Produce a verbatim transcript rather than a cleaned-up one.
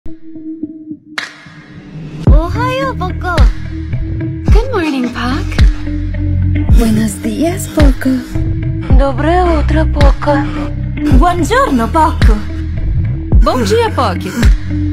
Ohayo, Poco. Good morning, Poc. Buenos días, Poco. Dobre utro, Poco. Buongiorno, Poco. Bom dia, Poc.